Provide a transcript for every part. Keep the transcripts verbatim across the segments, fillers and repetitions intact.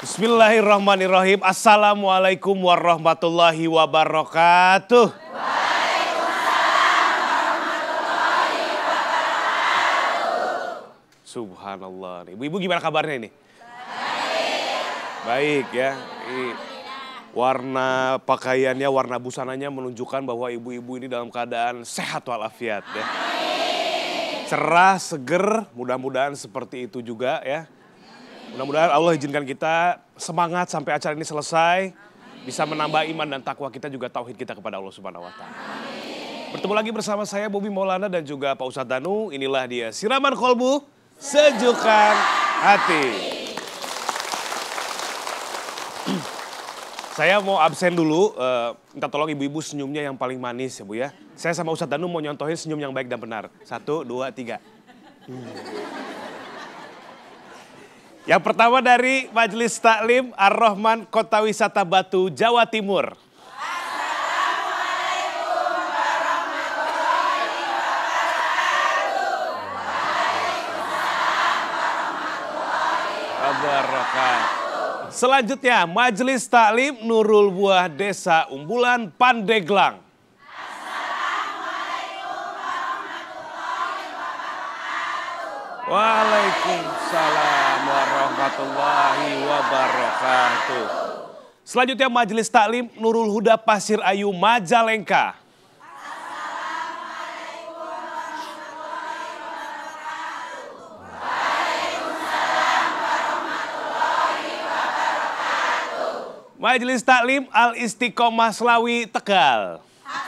Bismillahirrahmanirrahim. Assalamualaikum warahmatullahi wabarakatuh. Waalaikumsalam warahmatullahi wabarakatuh. Subhanallah. Ibu-ibu gimana kabarnya ini? Baik. Baik ya. Warna pakaiannya, warna busananya menunjukkan bahwa ibu-ibu ini dalam keadaan sehat walafiat ya. Cerah, seger, mudah-mudahan seperti itu juga ya. Mudah-mudahan Allah izinkan kita semangat sampai acara ini selesai. Bisa menambah iman dan takwa kita, juga tauhid kita kepada Allah Subhanahu wa Ta'ala. Bertemu lagi bersama saya Bobby Maulana dan juga Pak Ustadz Danu. Inilah dia Siraman Kolbu, Sejukan Hati. Saya mau absen dulu, uh, minta tolong ibu-ibu senyumnya yang paling manis ya Bu ya. Saya sama Ustadz Danu mau nyontohin senyum yang baik dan benar. Satu, dua, tiga. Hmm. Yang pertama dari Majelis Taklim Ar-Rahman Kota Wisata Batu, Jawa Timur. Assalamualaikum warahmatullahi wabarakatuh. Waalaikumsalam warahmatullahi Wabarakatuh. Selanjutnya Majelis Taklim Nurul Buah Desa Umbulan, Pandeglang. Waalaikumsalam warahmatullahi wabarakatuh. Selanjutnya Majelis Taklim Nurul Huda Pasir Ayu, Majalengka. Majelis Taklim Al Istiqomah Slawi, Tegal.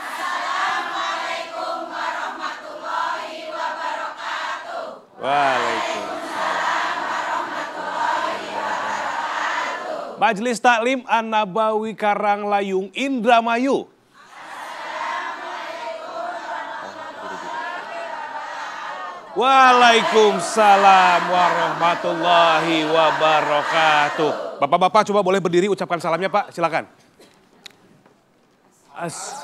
Waalaikumsalam warahmatullahi wabarakatuh. Majelis Taklim An-Nabawi Karanglayung, Indramayu. Waalaikumsalam warahmatullahi wabarakatuh. Bapak-bapak coba boleh berdiri ucapkan salamnya Pak, silakan. As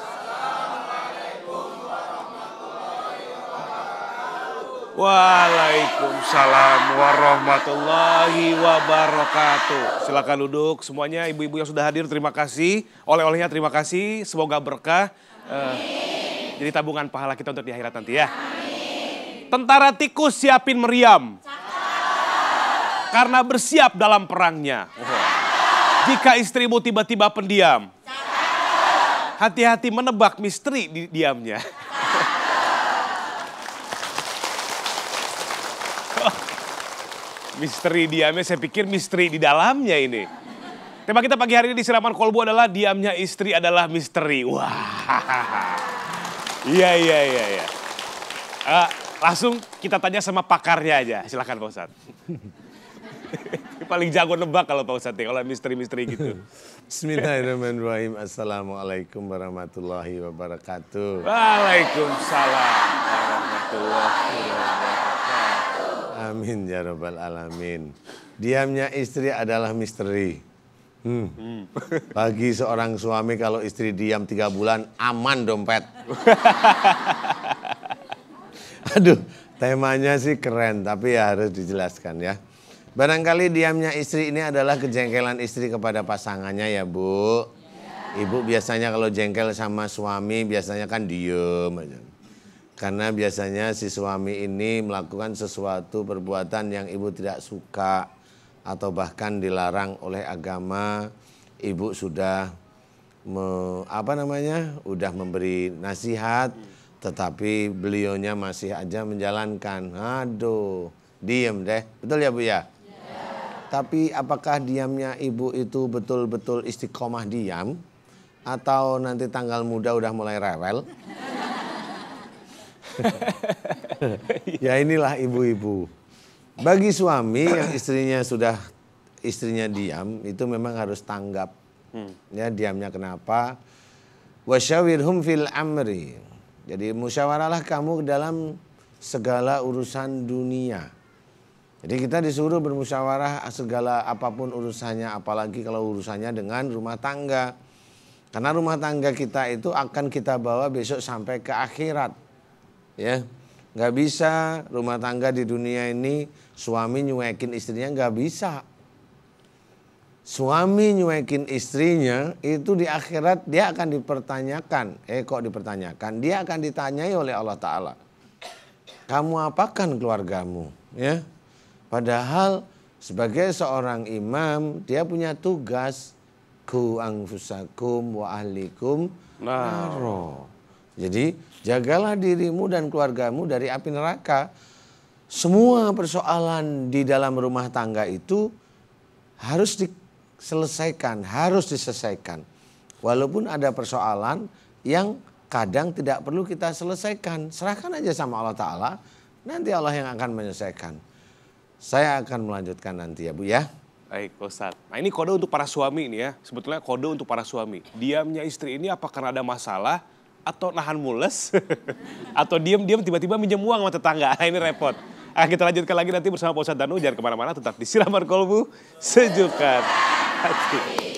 Waalaikumsalam warahmatullahi wabarakatuh. Silakan duduk semuanya, ibu-ibu yang sudah hadir terima kasih. Oleh-olehnya terima kasih, semoga berkah. Uh, jadi tabungan pahala kita untuk di akhirat nanti ya. Amin. Tentara tikus siapin meriam. Cakap. Karena bersiap dalam perangnya. Oh. Jika istrimu tiba-tiba pendiam. Hati-hati menebak misteri di diamnya. Misteri diamnya, saya pikir misteri di dalamnya ini. Tema kita pagi hari ini di Siraman Kolbu adalah diamnya istri adalah misteri. Wah, iya iya iya. iya. Uh, langsung kita tanya sama pakarnya aja. Silakan Pak Ustadz. Paling jago nebak kalau Pak Ustadz, kalau misteri-misteri gitu. Bismillahirrahmanirrahim. Assalamualaikum warahmatullahi wabarakatuh. Waalaikumsalam warahmatullahi wabarakatuh. Amin ya rabbal alamin. Diamnya istri adalah misteri. Hmm. Hmm. Bagi seorang suami kalau istri diam tiga bulan aman dompet. Aduh, temanya sih keren tapi ya harus dijelaskan ya. Barangkali diamnya istri ini adalah kejengkelan istri kepada pasangannya ya Bu. Ibu biasanya kalau jengkel sama suami biasanya kan diem aja. Karena biasanya si suami ini melakukan sesuatu perbuatan yang ibu tidak suka atau bahkan dilarang oleh agama. Ibu sudah me, apa namanya? Udah memberi nasihat, tetapi beliaunya masih aja menjalankan. Aduh, diem deh. Betul ya Bu ya? Ya. Tapi apakah diamnya ibu itu betul-betul istiqomah diam atau nanti tanggal muda udah mulai rewel? Ya inilah ibu-ibu. Bagi suami yang istrinya sudah istrinya diam itu memang harus tanggap. Hmm. Ya diamnya kenapa? Wasyawirhum fil amri. Jadi musyawarahlah kamu dalam segala urusan dunia. Jadi kita disuruh bermusyawarah segala apapun urusannya, apalagi kalau urusannya dengan rumah tangga. Karena rumah tangga kita itu akan kita bawa besok sampai ke akhirat. Ya, nggak bisa rumah tangga di dunia ini suami nyuekin istrinya, nggak bisa. suami nyuekin istrinya, itu di akhirat dia akan dipertanyakan. Eh kok dipertanyakan? Dia akan ditanyai oleh Allah Ta'ala. Kamu apakan keluargamu? Ya. Padahal sebagai seorang imam, dia punya tugas. Ku anfusakum wa ahlikum naro. Jadi jagalah dirimu dan keluargamu dari api neraka. Semua persoalan di dalam rumah tangga itu harus diselesaikan, harus diselesaikan. Walaupun ada persoalan yang kadang tidak perlu kita selesaikan. Serahkan aja sama Allah Ta'ala, nanti Allah yang akan menyelesaikan. Saya akan melanjutkan nanti ya Bu ya. Baik Ustadz. Nah ini kode untuk para suami ini ya. Sebetulnya kode untuk para suami. Diamnya istri ini apa karena ada masalah atau nahan mules atau diam-diam tiba-tiba minjem uang sama tetangga. Nah, ini repot. Ah, kita lanjutkan lagi nanti bersama Pak Ustadz Danu. Jangan kemana-mana, tetap di Siraman Kolbu Sejukan Hati.